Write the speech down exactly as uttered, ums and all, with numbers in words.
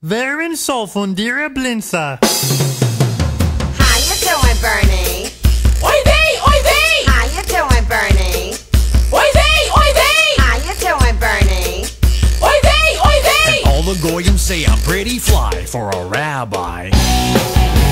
Verin solfundira blinsa. How you doing, Bernie? Oi vey, oi vey! How you doing, Bernie? Oi vey, oi vey! How you doing, Bernie? Oi vey, oi vey! And all the goyim say I'm pretty fly for a rabbi.